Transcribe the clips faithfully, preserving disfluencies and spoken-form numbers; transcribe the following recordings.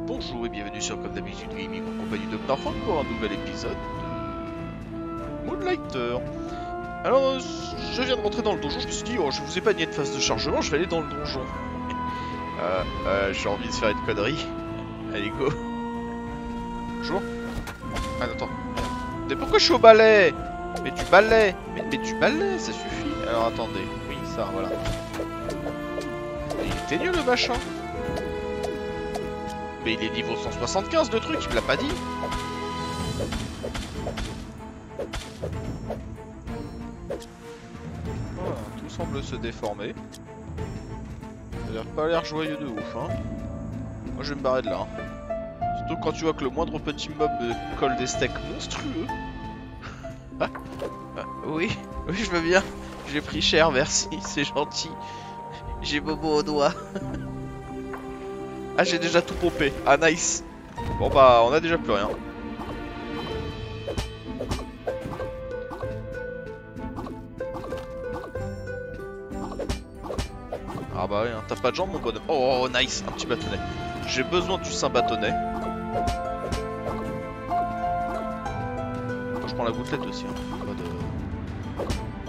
Bonjour et bienvenue sur Comme d'habitude Gaming en compagnie de Docteur Frank pour un nouvel épisode de Moonlighter. Alors, je viens de rentrer dans le donjon, je me suis dit, oh, je vous ai pas nié de phase de chargement, je vais aller dans le donjon. euh, euh, j'ai envie de faire une connerie. Allez, go. Bonjour. Ah, attends. Mais pourquoi je suis au balai? Mais tu balais. Mais, mais tu balais, ça suffit. Alors, attendez. Oui, ça, voilà. Il était nul le machin. Mais il est niveau cent soixante-quinze de truc, il me l'a pas dit. Voilà, tout semble se déformer. Ça a l'air pas l'air joyeux de ouf, hein. Moi je vais me barrer de là. Hein. Surtout quand tu vois que le moindre petit mob colle des steaks monstrueux. Ah, ah, oui, oui je veux bien. J'ai pris cher, merci, c'est gentil. J'ai bobo au doigt. Ah, j'ai déjà tout pompé. Ah, nice. Bon, bah, on a déjà plus rien. Ah, bah, oui, hein. T'as pas de jambes, mon bonhomme. Oh, nice. Un petit bâtonnet. J'ai besoin du saint bâtonnet. Moi, je prends la gouttelette aussi. Hein. Pas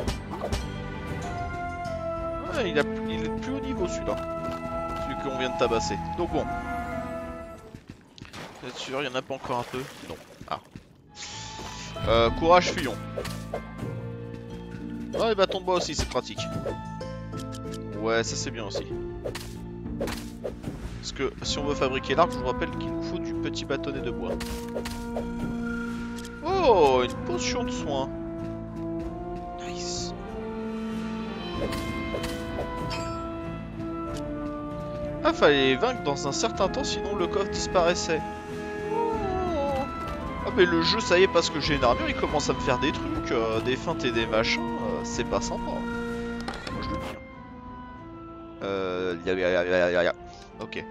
de... Ouais, il, a... il est plus haut niveau, celui-là. Celui qu'on vient de tabasser. Donc, bon. Vous êtes sûr, il y en a pas encore un peu? Non. Ah. Euh, courage, fuyons. Ah, les bâtons de bois aussi, c'est pratique. Ouais, ça c'est bien aussi. Parce que si on veut fabriquer l'arc, je vous rappelle qu'il nous faut du petit bâtonnet de bois. Oh, une potion de soin. Nice. Ah, fallait les vaincre dans un certain temps, sinon le coffre disparaissait. Ah mais le jeu ça y est parce que j'ai une armure il commence à me faire des trucs, euh, des feintes et des machins, euh, c'est pas sympa. Moi je le dis. Euh... Ya, ya, ya, ya, ya, ya. Ok.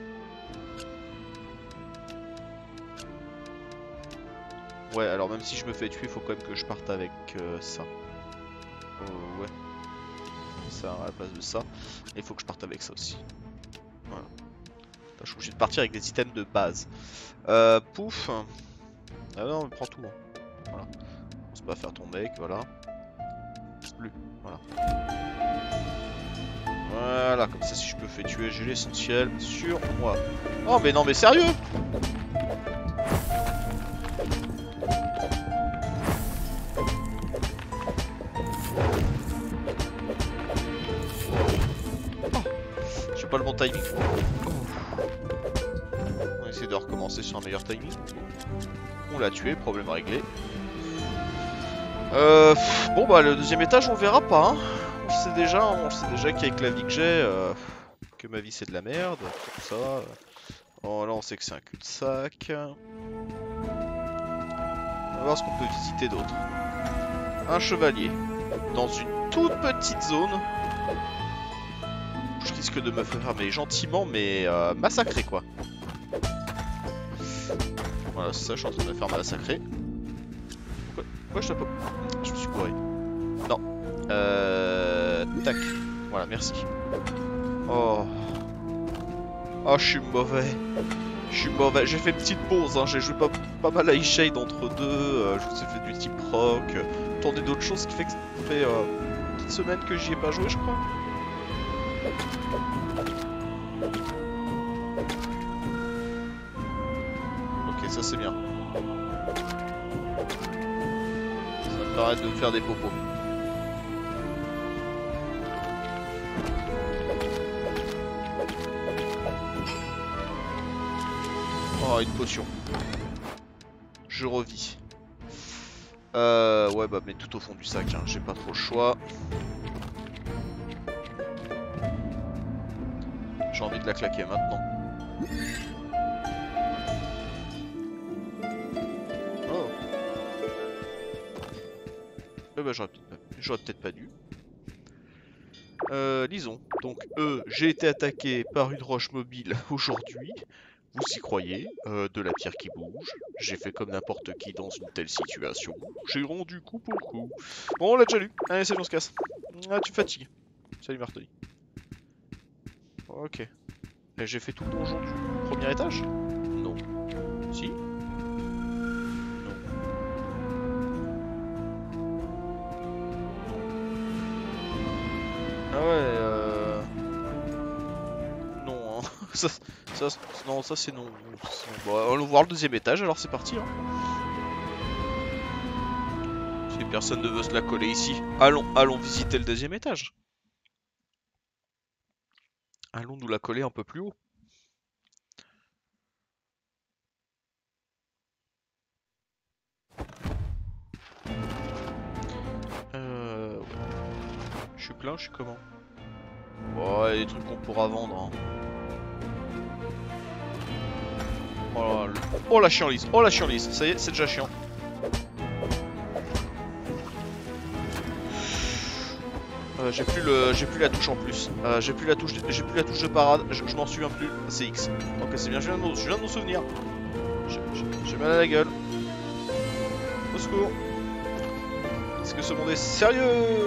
Ouais alors même si je me fais tuer il faut quand même que je parte avec euh, ça. Oh, ouais. Ça à la place de ça. Et il faut que je parte avec ça aussi. Voilà. Je suis obligé de partir avec des items de base. Euh, pouf. Ah non, on prend tout. Hein. Voilà. On se pas faire ton mec, voilà. Plus, voilà. Voilà, comme ça si je me fais tuer, j'ai l'essentiel sur moi. Oh mais non mais sérieux? Oh, j'ai pas le bon timing. Oh. On va essayer de recommencer sur un meilleur timing. On l'a tué, problème réglé. Euh, pff, bon bah le deuxième étage on le verra pas. Hein. On le sait déjà, on le sait déjà qu'avec la vie que j'ai, euh, que ma vie c'est de la merde, tout ça. Oh là on sait que c'est un cul-de-sac. On va voir ce qu'on peut visiter d'autre. Un chevalier dans une toute petite zone. Je risque de me faire mais gentiment mais euh, massacrer quoi. Voilà c'est ça, je suis en train de me faire massacrer. Pourquoi, pourquoi je tape? Je me suis couré. Non. Euh... Tac. Voilà, merci. Oh. Oh, je suis mauvais. Je suis mauvais. J'ai fait une petite pause, hein. J'ai joué pas, pas mal à E-Shade entre deux. Euh, je vous ai fait du type rock. Euh, tourné d'autres choses, ce qui fait que ça fait euh, une petite semaine que j'y ai pas joué, je crois. Ok, ça c'est bien. Ça me permet de me faire des popos. Oh, une potion. Je revis. Euh, ouais, bah, mais tout au fond du sac, hein. J'ai pas trop le choix. J'ai envie de la claquer maintenant. Oh. Eh bah, j'aurais peut-être peut pas dû. Euh, lisons. Donc, euh, j'ai été attaqué par une roche mobile aujourd'hui. Vous y croyez, euh, de la pierre qui bouge. J'ai fait comme n'importe qui dans une telle situation. J'ai rendu coup pour coup. Bon, on l'a déjà lu. Allez, c'est bon, on se casse. Ah, tu me fatigues. Salut, Martoni. Ok. J'ai fait tout le donjon du premier étage. Si? Non. Ah ouais, euh... Non, hein. ça, ça, non, ça c'est non. C'est non. Bon, allons voir le deuxième étage, alors c'est parti. Hein. Si personne ne veut se la coller ici, allons, allons visiter le deuxième étage. Allons nous la coller un peu plus haut. Euh... ouais. Je suis plein, je suis comment? Oh, il y a des trucs qu'on pourra vendre. Hein. Oh, la... oh la chienlise, oh la chienlise, ça y est, c'est déjà chiant. Euh, j'ai plus le, j'ai plus la touche en plus. Euh, j'ai plus la touche, j'ai plus la touche de parade. Je, je m'en souviens plus. C'est X. Ok, c'est bien. Je viens de, me- je viens de m'en souvenir. J'ai mal à la gueule. Au secours. Est-ce que ce monde est sérieux?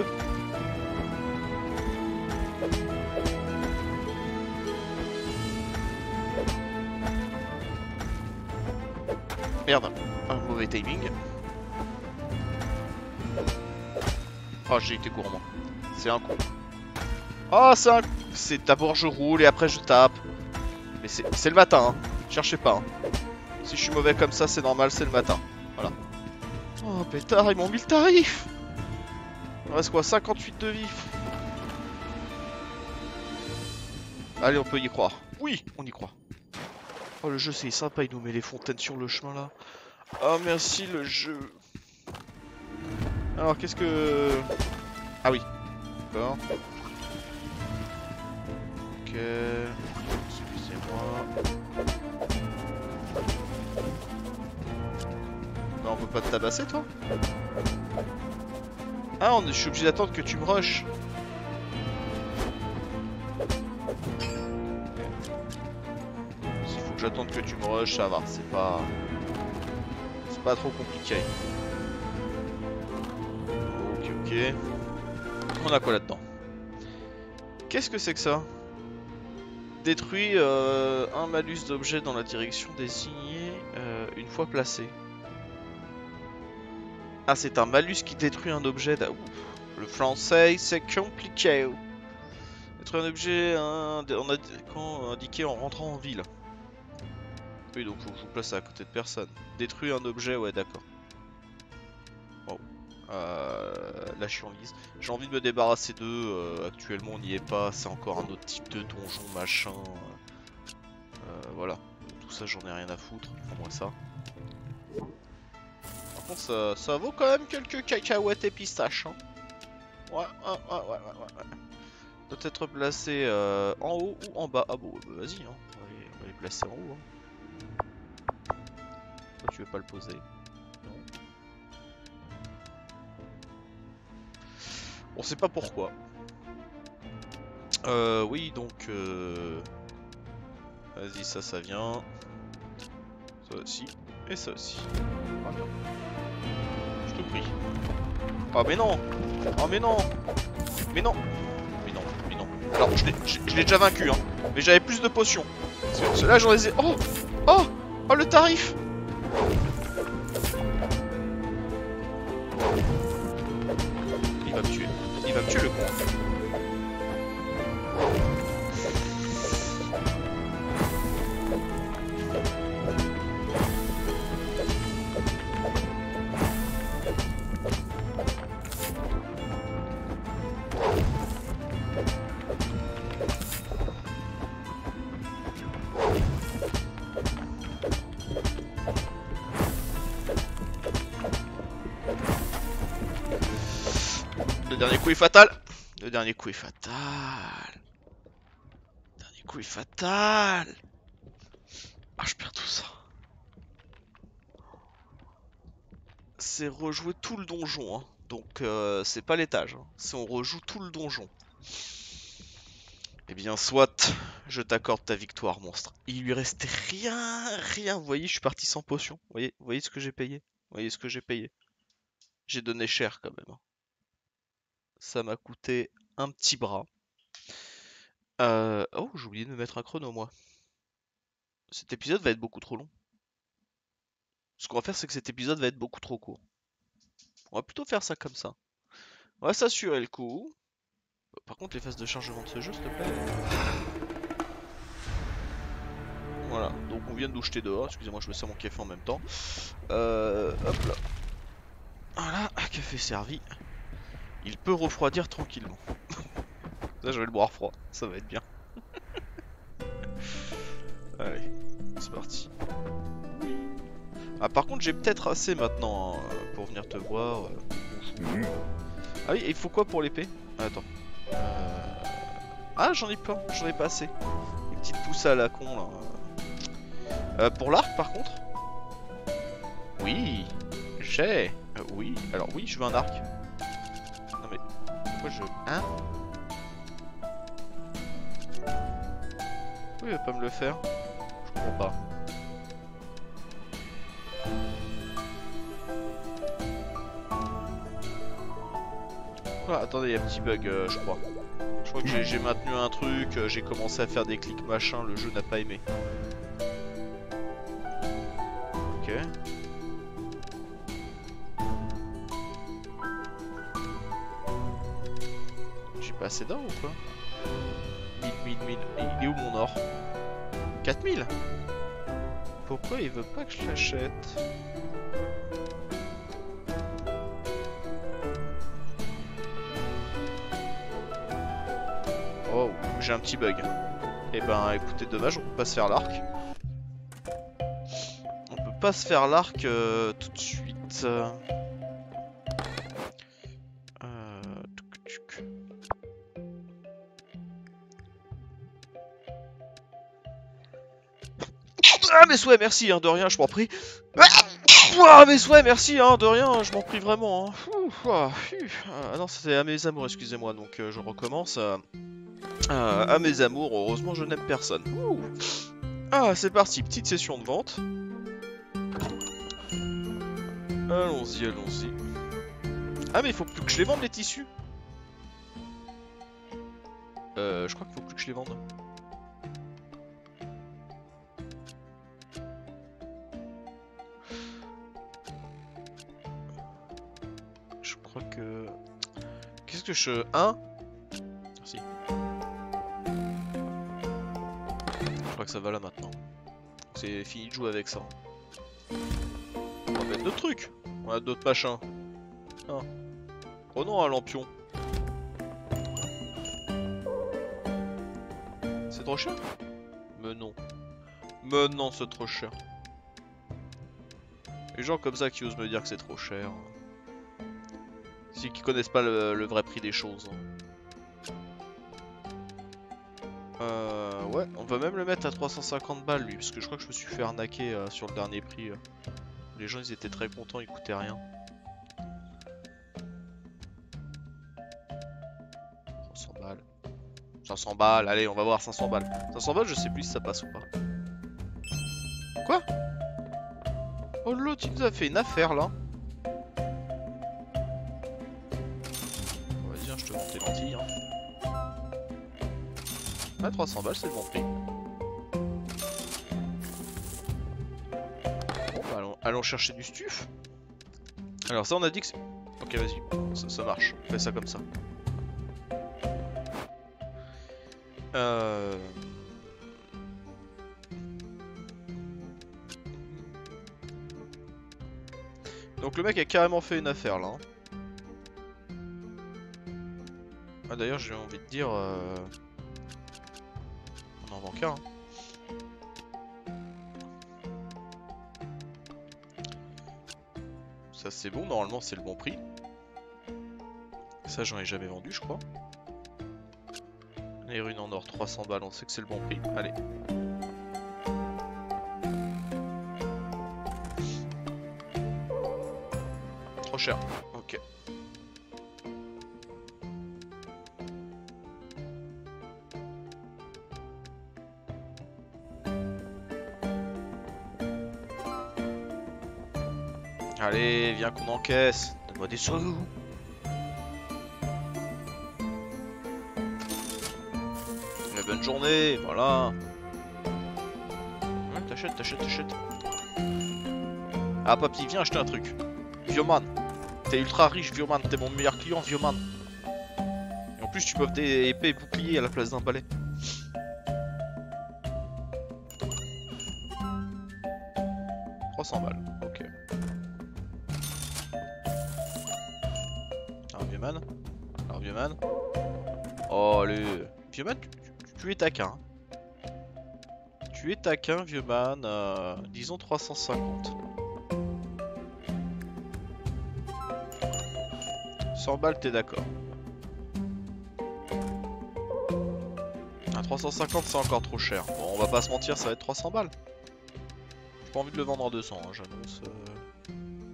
Merde. Un mauvais timing. Oh, j'ai été gourmand. C'est un coup. Oh, c'est un... C'est d'abord je roule et après je tape. Mais c'est le matin, hein. Cherchez pas. Hein. Si je suis mauvais comme ça, c'est normal, c'est le matin. Voilà. Oh, pétard, ils m'ont mis le tarif. Il me reste quoi, cinquante-huit de vie. Allez, on peut y croire. Oui, on y croit. Oh, le jeu, c'est sympa, il nous met les fontaines sur le chemin, là. Oh, merci, le jeu. Alors, qu'est-ce que... Ah oui. D'accord. Ok. Excusez-moi. Non, on peut pas te tabasser, toi? Ah, on est... je suis obligé d'attendre que tu me rushes. S'il faut que j'attende que tu me rushes, ça va. C'est pas... C'est pas trop compliqué. Ok, ok. On a quoi là-dedans? Qu'est-ce que c'est que ça? Détruit euh, un malus d'objet dans la direction désignée euh, une fois placé. Ah, c'est un malus qui détruit un objet. Ouf. Le français, c'est compliqué. Détruire un objet hein, on a, quand indiqué en rentrant en ville. Oui, donc faut que je vous place à côté de personne. Détruire un objet, ouais, d'accord. Bon. Euh, la chienlise. J'ai envie de me débarrasser d'eux. Euh, actuellement, on n'y est pas. C'est encore un autre type de donjon, machin. Euh, voilà. Tout ça, j'en ai rien à foutre. Prends-moi ça. Par contre, ça, ça vaut quand même quelques cacahuètes et pistaches. Hein. Ouais, ouais, ouais, ouais, ouais, ouais. Doit être placé euh, en haut ou en bas. Ah bon, bah, vas-y, hein. on, va les, on va les placer en haut. Hein. Pourquoi tu veux pas le poser? Non. On sait pas pourquoi. Euh, oui, donc... Euh... Vas-y, ça, ça vient. Ça aussi. Et ça aussi. Voilà. Je te prie. Oh, mais non. Oh, mais non. Mais non. Mais non, mais non. Alors, je l'ai déjà vaincu, hein. Mais j'avais plus de potions. Ceux-là, j'en les ai... Oh. Oh. Oh, le tarif. Il va me tuer. Il va me tuer, le con. Le dernier coup est fatal. Le dernier coup est fatal. Le dernier coup est fatal. Ah, je perds tout ça. C'est rejouer tout le donjon. Hein. Donc, euh, c'est pas l'étage. Hein. C'est on rejoue tout le donjon. Eh bien, soit, je t'accorde ta victoire, monstre. Il lui restait rien, rien. Vous voyez, je suis parti sans potion. Vous voyez, vous voyez ce que j'ai payé? Vous voyez ce que j'ai payé? J'ai donné cher quand même. Hein. Ça m'a coûté un petit bras. Euh... Oh, j'ai oublié de me mettre un chrono, moi. Cet épisode va être beaucoup trop long. Ce qu'on va faire, c'est que cet épisode va être beaucoup trop court. On va plutôt faire ça comme ça. On va s'assurer le coup. Par contre, les phases de chargement de ce jeu, s'il te plaît. Voilà, donc on vient de nous jeter dehors. Excusez-moi, je me sers mon café en même temps. Euh, hop là. Voilà, café servi. Il peut refroidir tranquillement. Là, je vais le boire froid, ça va être bien. Allez, c'est parti. Ah, par contre, j'ai peut-être assez maintenant hein, pour venir te voir. Ah oui, il faut quoi pour l'épée? Attends. Euh... Ah, j'en ai pas, j'en ai pas assez. Une petite pousse à la con là. Euh, pour l'arc, par contre? Oui, j'ai. Euh, oui, alors oui, je veux un arc. Non mais, pourquoi je... Hein? Pourquoi il va pas me le faire? Je comprends pas. Ah, attendez, il y a un petit bug, euh, je crois. Je crois que j'ai maintenu un truc, euh, j'ai commencé à faire des clics machin, le jeu n'a pas aimé. Ok. J'ai pas assez d'or ou quoi? mille, mille, mille. Il est où mon or? quatre mille? Pourquoi il veut pas que je l'achète? Oh, j'ai un petit bug. Eh ben, écoutez, dommage, on peut pas se faire l'arc. On peut pas se faire l'arc euh, tout de suite. Euh... Ah, mes souhaits, merci, hein, de rien, je m'en prie. Ah, mes souhaits, merci, hein, de rien, je m'en prie vraiment. Hein. Ouh, ah, ah, non, c'était à mes amours, excusez-moi, donc euh, je recommence. Euh... Euh, à mes amours, heureusement je n'aime personne. Ouh. Ah, c'est parti, petite session de vente. Allons-y, allons-y. Ah, mais il faut plus que je les vende les tissus. Euh, je crois qu'il faut plus que je les vende. Je crois que... Qu'est-ce que je... Hein? Merci. Je crois que ça va là maintenant. C'est fini de jouer avec ça. On va mettre d'autres trucs. On a d'autres machins. Ah. Oh non, un lampion. C'est trop cher? Mais non. Mais non, c'est trop cher. Les gens comme ça qui osent me dire que c'est trop cher. C'est qui connaissent pas le, le vrai prix des choses. Euh, ouais, on va même le mettre à trois cent cinquante balles lui, parce que je crois que je me suis fait arnaquer euh, sur le dernier prix. Euh. Les gens ils étaient très contents, ils coûtaient rien. cinq cents balles. cinq cents balles, allez on va voir cinq cents balles. cinq cents balles je sais plus si ça passe ou pas. Quoi? Oh l'autre il nous a fait une affaire là. Vas-y hein, je te vends tes lentilles hein. Ah trois cents balles c'est le bon prix. Bon bah allons, allons chercher du stuf. Alors ça on a dit que c'est... Ok vas-y, ça, ça marche, on fait ça comme ça. Euh... Donc le mec a carrément fait une affaire là. Ah d'ailleurs j'ai envie de dire... Euh... On en vend qu'un. Hein. Ça c'est bon, normalement c'est le bon prix. Ça j'en ai jamais vendu je crois. Les runes en or trois cents balles, on sait que c'est le bon prix. Allez. Trop cher. Ok. Allez, viens qu'on encaisse. Donne-moi des sous. Une bonne journée, voilà. Ouais, t'achètes, t'achètes, t'achètes. Ah papy, viens acheter un truc. Vioman. T'es ultra riche, Vioman. T'es mon meilleur client, Vioman. Et en plus, tu peux offrir des épées et boucliers à la place d'un balai. trois cents balles, ok. Alors, Vioman. Alors, Vioman. Oh, allez. Vioman, tu, tu, tu es taquin. Tu es taquin, Vioman. Euh, disons trois cent cinquante. cent balles, t'es d'accord. À trois cent cinquante, c'est encore trop cher. Bon, on va pas se mentir, ça va être trois cents balles. J'ai pas envie de le vendre à deux cents, hein, j'annonce. Euh...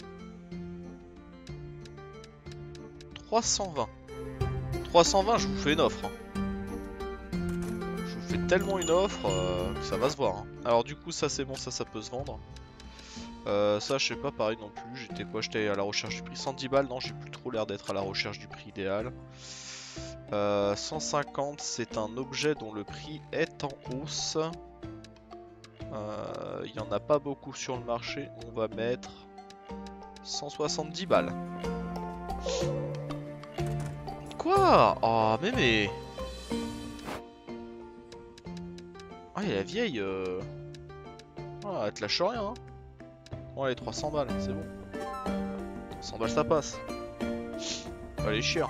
trois cent vingt. trois cent vingt, je vous fais une offre. Hein. Je vous fais tellement une offre euh, que ça va se voir. Hein. Alors du coup, ça c'est bon, ça, ça peut se vendre. Euh, ça je sais pas, pareil non plus, j'étais quoi, j'étais à la recherche du prix, cent dix balles, non j'ai plus trop l'air d'être à la recherche du prix idéal. euh, cent cinquante, c'est un objet dont le prix est en hausse. Il euh, y en a pas beaucoup sur le marché, on va mettre cent soixante-dix balles. Quoi? Oh mais mais... Ah il est la vieille euh... Ah elle te lâche rien hein. Bon allez, trois cents balles, c'est bon. cent balles ça passe. Allez, chier.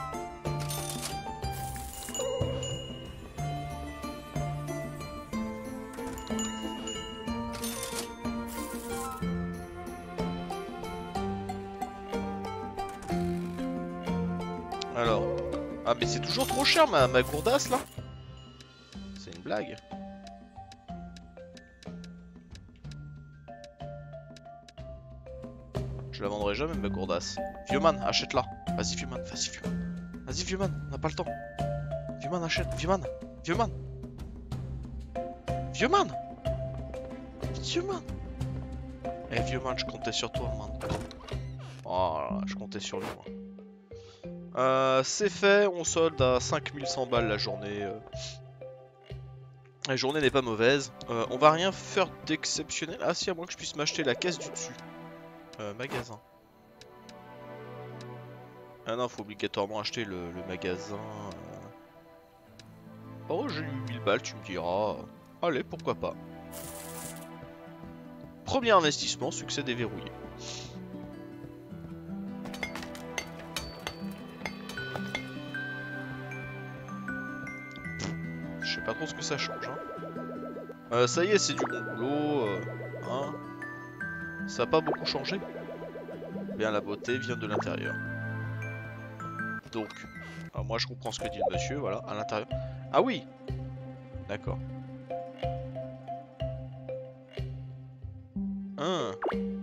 Alors. Ah mais c'est toujours trop cher ma, ma gourdasse là. C'est une blague. Je la vendrai jamais ma gourdasse. Vieuxman, achète-la. Vas-y Vieuxman, vas-y Vieuxman. Vas-y Vieuxman, on n'a pas le temps. Vieuxman, achète. Vieuxman, Vieuxman. Vieuxman. Vieuxman. Eh Vieuxman, je comptais sur toi, man. Oh là là, je comptais sur lui, moi. Euh, c'est fait, on solde à cinq mille cent balles la journée. Euh... La journée n'est pas mauvaise. Euh, on va rien faire d'exceptionnel. Ah si, à moins que je puisse m'acheter la caisse du dessus. Euh, magasin. Ah non, faut obligatoirement acheter le, le magasin. Euh... Oh, j'ai eu mille balles, tu me diras. Allez, pourquoi pas. Premier investissement, succès déverrouillé. Je sais pas trop ce que ça change. Hein. Euh, ça y est, c'est du bon boulot. Euh, hein. Ça a pas beaucoup changé. Bien, la beauté vient de l'intérieur. Donc, alors moi je comprends ce que dit le monsieur, voilà, à l'intérieur. Ah oui. D'accord. Hein.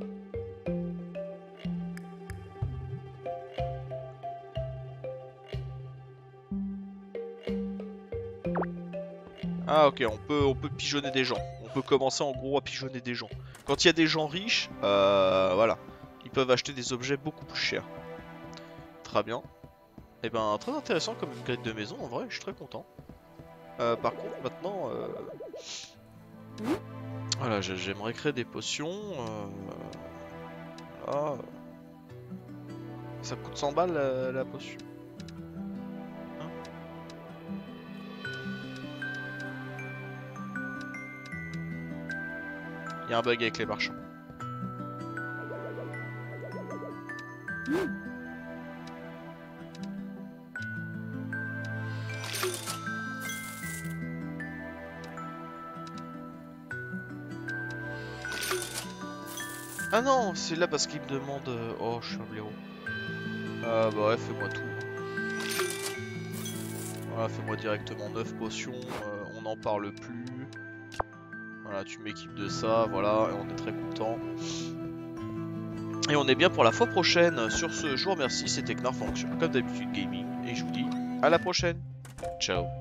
Ah ok, on peut, on peut pigeonner des gens. On peut commencer en gros à pigeonner des gens. Quand il y a des gens riches, euh, voilà, ils peuvent acheter des objets beaucoup plus chers. Très bien. Et ben très intéressant comme une grille de maison, en vrai, je suis très content. Euh, par contre, maintenant, euh... voilà, j'aimerais créer des potions. Euh... Voilà. Ça coûte cent balles la, la potion. Hein? Il y a un bug avec les marchands. Ah non, c'est là parce qu'il me demande... Euh... Oh, je suis un blaireau. Ah bah ouais, fais-moi tout. Voilà, fais-moi directement neuf potions, euh, on n'en parle plus. Voilà, tu m'équipes de ça, voilà, et on est très content. Et on est bien pour la fois prochaine. Sur ce, je vous remercie, c'était Knarf Function, comme d'habitude gaming, et je vous dis à la prochaine. Ciao.